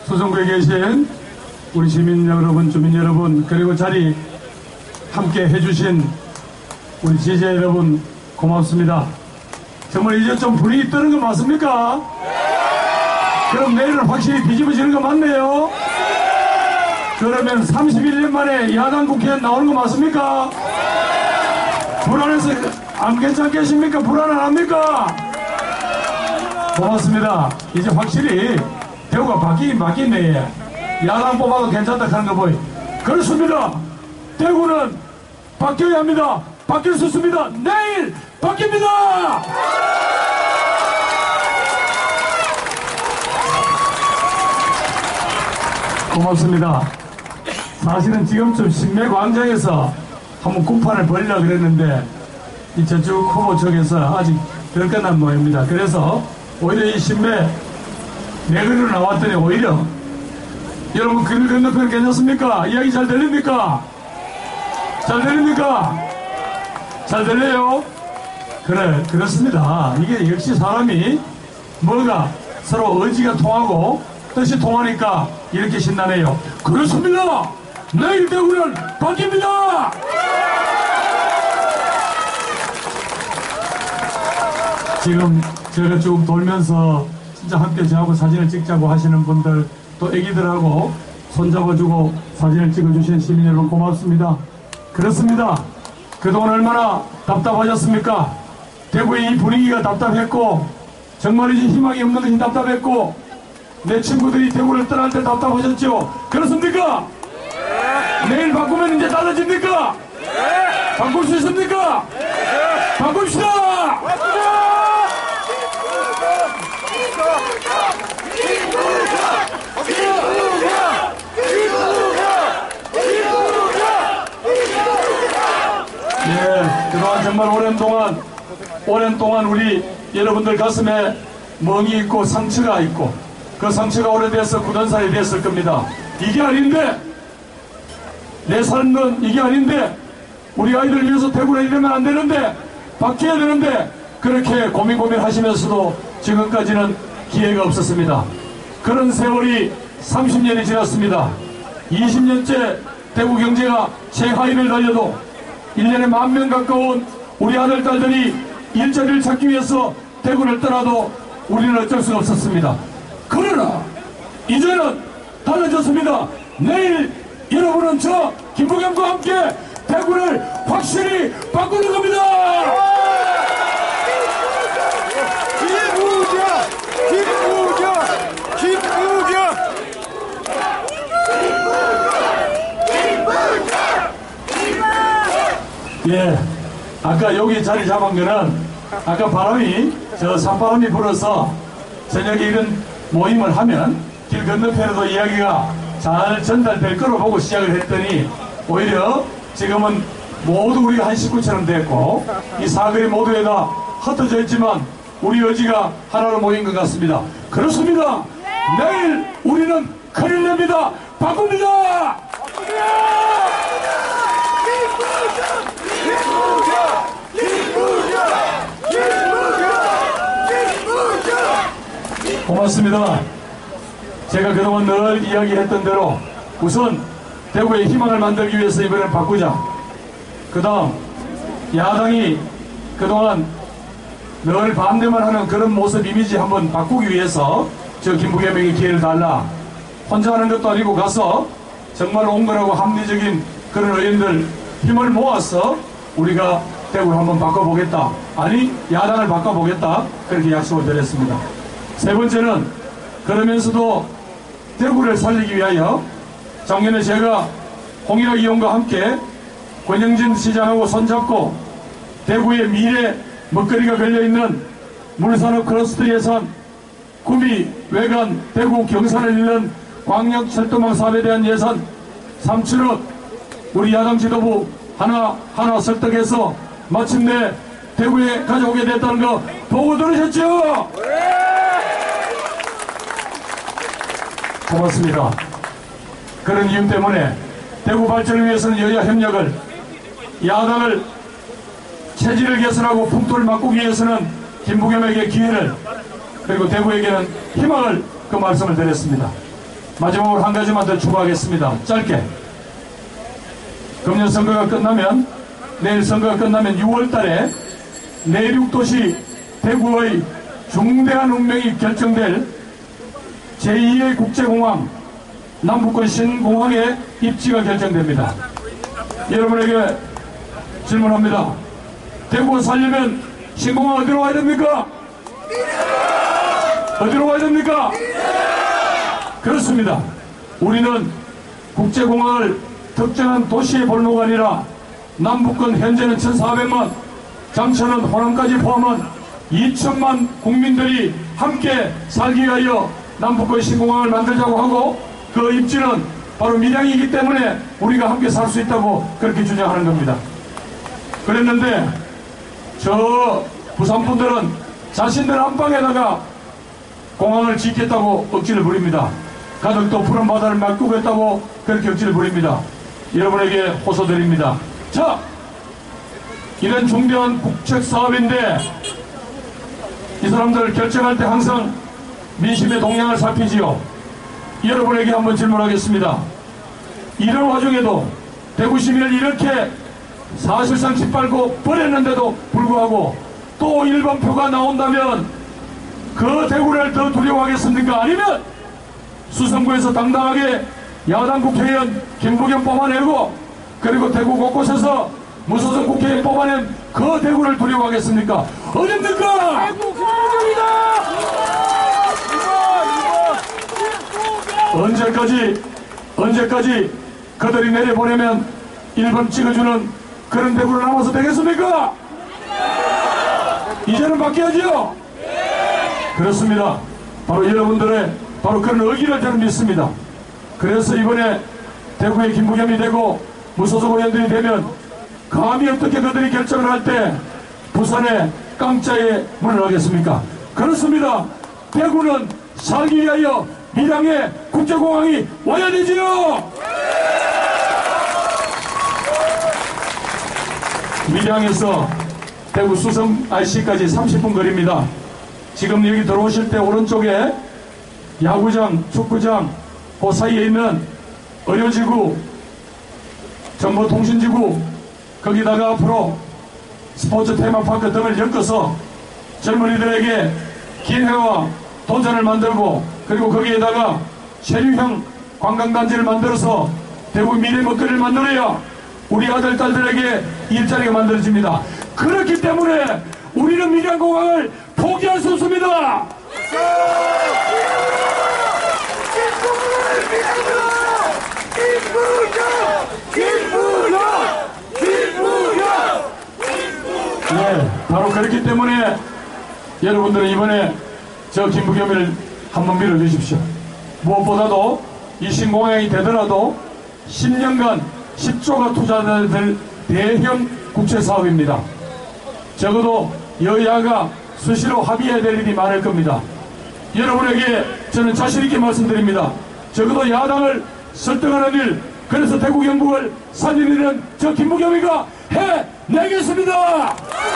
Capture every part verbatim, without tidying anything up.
수성구에 계신 우리 시민 여러분, 주민 여러분, 그리고 자리 함께 해주신 우리 지지자 여러분 고맙습니다. 정말 이제 좀 분위기 뜨는 거 맞습니까? 그럼 내일은 확실히 뒤집어지는 거 맞네요? 그러면 삼십일 년 만에 야당 국회에 나오는 거 맞습니까? 불안해서 안 괜찮겠습니까? 불안 안 합니까? 고맙습니다. 이제 확실히 대구가 바뀌긴 바뀌네. 야당 뽑아도 괜찮다 하는 거 보이. 그렇습니다. 대구는 바뀌어야 합니다. 바뀔 수 있습니다. 내일 바뀝니다. 고맙습니다. 사실은 지금쯤 신매광장에서 한번 구판을 벌리려고 그랬는데 이 저쪽 후보 쪽에서 아직 덜 끝난 모양입니다. 그래서 오히려 이 신매 내거리로 나왔더니 오히려 여러분 길 건너편 괜찮습니까? 이야기 잘 들립니까? 잘 들립니까? 잘 들려요? 그래, 그렇습니다. 이게 역시 사람이 뭐가 서로 의지가 통하고 뜻이 통하니까 이렇게 신나네요. 그렇습니다. 내일 대구는 바뀝니다. 지금 제가 쭉 돌면서 진짜 함께 저하고 사진을 찍자고 하시는 분들, 또 애기들하고 손잡아주고 사진을 찍어주신 시민 여러분 고맙습니다. 그렇습니다. 그동안 얼마나 답답하셨습니까? 대구의 이 분위기가 답답했고 정말이지 희망이 없는 것이 답답했고 내 친구들이 대구를 떠날 때 답답하셨죠? 그렇습니까? 네. 내일 바꾸면 이제 달라집니까? 네. 바꿀 수 있습니까? 네. 바꿉시다! 예, 그동안 정말 오랜 동안 오랜 동안 우리 여러분들 가슴에 멍이 있고 상처가 있고 그 상처가 오래돼서 굳은 살이 됐을 겁니다. 이게 아닌데, 내 삶은 이게 아닌데, 우리 아이들 위해서 대구를 이러면 안 되는데, 바뀌어야 되는데, 그렇게 고민 고민 하시면서도 지금까지는 기회가 없었습니다. 그런 세월이 삼십 년이 지났습니다. 이십 년째 대구 경제가 최하위를 달려도 일 년에 만 명 가까운 우리 아들, 딸들이 일자리를 찾기 위해서 대구를 떠나도 우리는 어쩔 수가 없었습니다. 그러나 이제는 달라졌습니다. 내일 여러분은 저 김부겸과 함께 대구를 확실히 바꾸는 겁니다. 김부겸! 김부겸! 김부겸! 예, 아까 여기 자리 잡은 거는 아까 바람이 저 산바람이 불어서 저녁에 이런 모임을 하면 길 건너편에도 이야기가 잘 전달될 거로 보고 시작을 했더니 오히려 지금은 모두 우리가 한 식구처럼 됐고 이 사거리 모두에다 흩어져 있지만 우리 의지가 하나로 모인 것 같습니다. 그렇습니다. 내일 우리는 큰일 납니다. 바꿉니다. 고맙습니다. 제가 그동안 늘 이야기했던 대로 우선 대구의 희망을 만들기 위해서 이번엔 바꾸자. 그 다음 야당이 그동안 늘 반대만 하는 그런 모습 이미지 한번 바꾸기 위해서 저 김부겸에게 기회를 달라. 혼자 하는 것도 아니고 가서 정말 온건하고 합리적인 그런 의원들 힘을 모아서 우리가 대구를 한번 바꿔보겠다. 아니 야당을 바꿔보겠다. 그렇게 약속을 드렸습니다. 세 번째는 그러면서도 대구를 살리기 위하여 작년에 제가 홍일학 의원과 함께 권영진 시장하고 손잡고 대구의 미래 먹거리가 걸려있는 물산업 클러스터 예산, 구미, 외관, 대구, 경산을 잇는 광역철도망 사업에 대한 예산 삼천억 우리 야당 지도부 하나하나 설득해서 마침내 대구에 가져오게 됐다는 거 보고 들으셨죠? 고맙습니다. 그런 이유 때문에 대구 발전을 위해서는 여야 협력을, 야당을 체질을 개선하고 풍토를 바꾸기 위해서는 김부겸에게 기회를, 그리고 대구에게는 희망을 그 말씀을 드렸습니다. 마지막으로 한 가지만 더 추가하겠습니다. 짧게. 금년 선거가 끝나면, 내일 선거가 끝나면 유월 달에 내륙도시 대구의 중대한 운명이 결정될 제이의 국제공항, 남북권 신공항의 입지가 결정됩니다. 여러분에게 질문합니다. 대구가 살려면 신공항 어디로 와야 됩니까? 어디로 와야 됩니까? 그렇습니다. 우리는 국제공항을 특정한 도시의 볼모가 아니라 남북권 현재는 천사백만, 장천은 호남까지 포함한 이천만 국민들이 함께 살기 위하여 남북권 신공항을 만들자고 하고, 그 입지는 바로 밀양이기 때문에 우리가 함께 살 수 있다고 그렇게 주장하는 겁니다. 그랬는데 저 부산 분들은 자신들 안방에다가 공항을 짓겠다고 억지를 부립니다. 가덕도 푸른 바다를 맡기겠다고 그렇게 억지를 부립니다. 여러분에게 호소드립니다. 자, 이런 중대한 국책 사업인데 이 사람들 결정할 때 항상 민심의 동향을 살피지요. 여러분에게 한번 질문하겠습니다. 이런 와중에도 대구 시민을 이렇게 사실상 짓밟고 버렸는데도 불구하고 또 일 번 표가 나온다면 그 대구를 더 두려워하겠습니까? 아니면 수성구에서 당당하게 야당 국회의원 김부겸 뽑아내고, 그리고 대구 곳곳에서 무소속 국회의원 뽑아낸 그 대구를 두려워하겠습니까? 어딥니까? 대구 김부겸이다! 언제까지 언제까지 그들이 내려보내면 일 번 찍어주는 그런 대구로 남아서 되겠습니까? 이제는 바뀌어야지요. 그렇습니다. 바로 여러분들의 바로 그런 의기를 저는 믿습니다. 그래서 이번에 대구의 김부겸이 되고 무소속 의원들이 되면 감히 어떻게 그들이 결정을 할 때 부산의 깡짜에 문을 하겠습니까? 그렇습니다. 대구는 살기 위하여 밀양에 국제공항이 와야 되지요. 밀양에서 대구 수성 아이씨까지 삼십 분 거리입니다. 지금 여기 들어오실 때 오른쪽에 야구장, 축구장 그 사이에 있는 의료지구, 정보통신지구, 거기다가 앞으로 스포츠 테마파크 등을 엮어서 젊은이들에게 기회와 도전을 만들고, 그리고 거기에다가 체류형 관광단지를 만들어서 대구 미래 먹거리를 만들어야 우리 아들, 딸들에게 일자리가 만들어집니다. 그렇기 때문에 우리는 밀양공항을 포기할 수 없습니다. 네, 바로 그렇기 때문에 여러분들은 이번에 저 김부겸을 한번 밀어주십시오. 무엇보다도 이 신공항이 되더라도 십 년간 십조가 투자될 대형 국제사업입니다. 적어도 여야가 수시로 합의해야 될 일이 많을 겁니다. 여러분에게 저는 자신있게 말씀드립니다. 적어도 야당을 설득하는 일, 그래서 대구 경북을 살리는 일은 저 김부겸이가 해내겠습니다.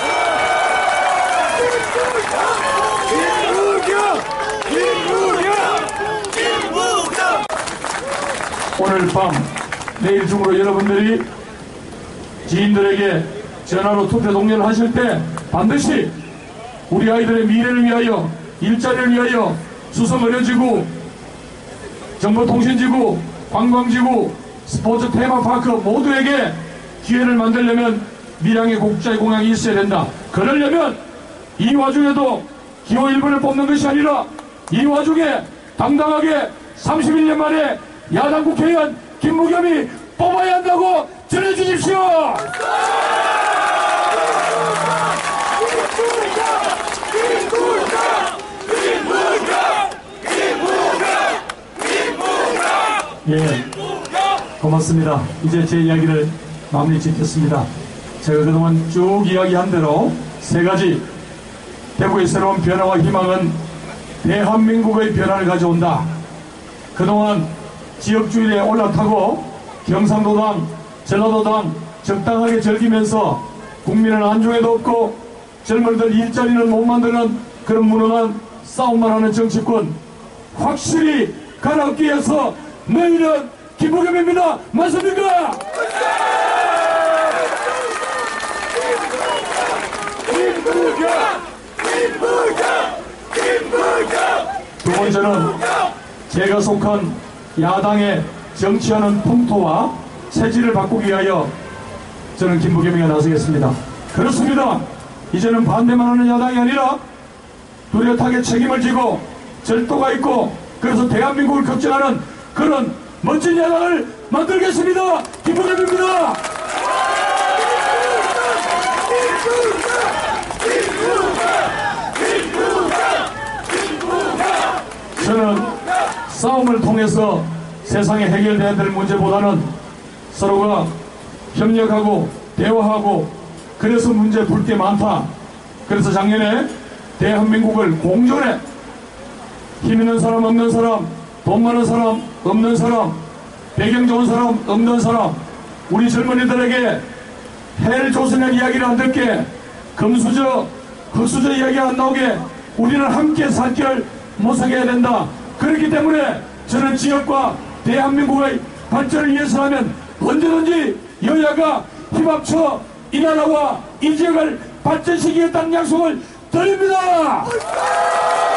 김부겸! 김부겸! 김부겸! 오늘 밤, 내일 중으로 여러분들이 지인들에게 전화로 투표 동료를 하실 때 반드시 우리 아이들의 미래를 위하여, 일자리를 위하여 수성의료지구, 정보통신지구, 관광지구, 스포츠 테마파크 모두에게 기회를 만들려면 밀양의 국제공항이 있어야 된다. 그러려면 이 와중에도 기호 일 번을 뽑는 것이 아니라 이 와중에 당당하게 삼십일 년 만에 야당 국회의원 김부겸이 뽑아야 한다고 전해주십시오. 예, 고맙습니다. 이제 제 이야기를 마무리 짓겠습니다. 제가 그동안 쭉 이야기한 대로 세 가지, 대구의 새로운 변화와 희망은 대한민국의 변화를 가져온다. 그동안 지역주의에 올라타고 경상도당, 전라도당 적당하게 즐기면서 국민은 안중에도 없고 젊은이들 일자리는 못 만드는 그런 무능한 싸움만 하는 정치권, 확실히 가라앉기 위해서 너희는 김부겸입니다. 맞습니까? 김부겸! 김부겸! 김부겸! 두 번째는 제가 속한 야당의 정치하는 풍토와 체질을 바꾸기 위하여 저는 김부겸이가 나서겠습니다. 그렇습니다. 이제는 반대만 하는 야당이 아니라 뚜렷하게 책임을 지고 절도가 있고 그래서 대한민국을 걱정하는 그런 멋진 야당을 만들겠습니다. 김부겸입니다. 저는 싸움을 통해서 세상에 해결돼야 될 문제보다는 서로가 협력하고 대화하고 그래서 문제 풀 게 많다. 그래서 작년에 대한민국을 공존에 힘 있는 사람 없는 사람, 돈 많은 사람 없는 사람, 배경 좋은 사람 없는 사람, 우리 젊은이들에게 헬 조선의 이야기를 안 듣게, 금수저 흑수저 이야기 안 나오게 우리는 함께 살 길을 모색해야 된다. 그렇기 때문에 저는 지역과 대한민국의 발전을 위해서라면 언제든지 여야가 힘합쳐 이 나라와 이 지역을 발전시키겠다는 약속을 드립니다.